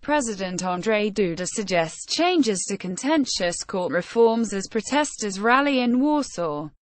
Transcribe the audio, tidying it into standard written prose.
President Andrzej Duda suggests changes to contentious court reforms as protesters rally in Warsaw.